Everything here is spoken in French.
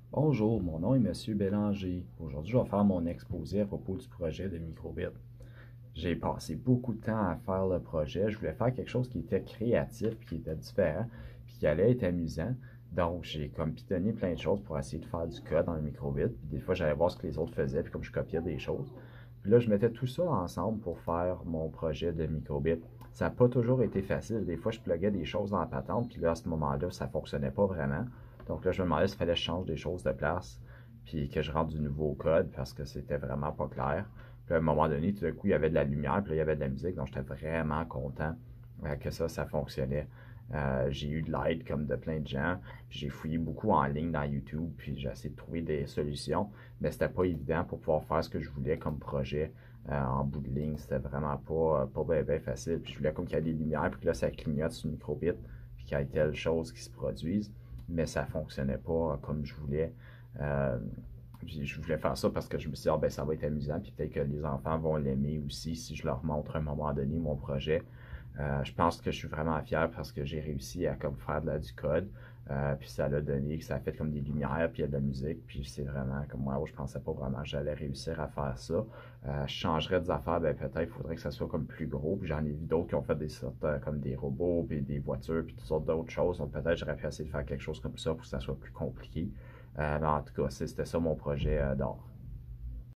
Bonjour, mon nom est Monsieur Bélanger. Aujourd'hui, je vais faire mon exposé à propos du projet de Microbit. J'ai passé beaucoup de temps à faire le projet. Je voulais faire quelque chose qui était créatif, puis qui était différent, puis qui allait être amusant. Donc, j'ai comme pitonné plein de choses pour essayer de faire du code dans le Microbit. Puis des fois, j'allais voir ce que les autres faisaient, puis comme je copiais des choses. Puis là, je mettais tout ça ensemble pour faire mon projet de Microbit. Ça n'a pas toujours été facile. Des fois, je pluguais des choses dans la patente, puis là, à ce moment-là, ça fonctionnait pas vraiment. Donc là, je me demandais s'il fallait que je change des choses de place, puis que je rentre du nouveau code parce que c'était vraiment pas clair. Puis à un moment donné, tout d'un coup, il y avait de la lumière, puis là, il y avait de la musique, donc j'étais vraiment content que ça fonctionnait. J'ai eu de l'aide comme de plein de gens, puis j'ai fouillé beaucoup en ligne dans YouTube, puis j'ai essayé de trouver des solutions, mais c'était pas évident pour pouvoir faire ce que je voulais comme projet. En bout de ligne, c'était vraiment pas bien facile. Puis je voulais comme qu'il y ait des lumières, puis que là, ça clignote sur le microbit, puis qu'il y ait telle chose qui se produise, mais ça fonctionnait pas comme je voulais. Euh, je voulais faire ça parce que je me suis dit, ah, ben, ça va être amusant, puis peut-être que les enfants vont l'aimer aussi si je leur montre à un moment donné mon projet. Je pense que je suis vraiment fier parce que j'ai réussi à comme faire du code, puis ça l'a donné, ça a fait comme des lumières, puis il y a de la musique, puis c'est vraiment comme moi, je pensais pas vraiment que j'allais réussir à faire ça. Je changerais des affaires, ben peut-être il faudrait que ça soit comme plus gros, puis j'en ai vu d'autres qui ont fait des sortes comme des robots, puis des voitures, puis toutes sortes d'autres choses, donc peut-être j'aurais pu essayer de faire quelque chose comme ça pour que ça soit plus compliqué. Mais en tout cas, c'était ça mon projet d'or.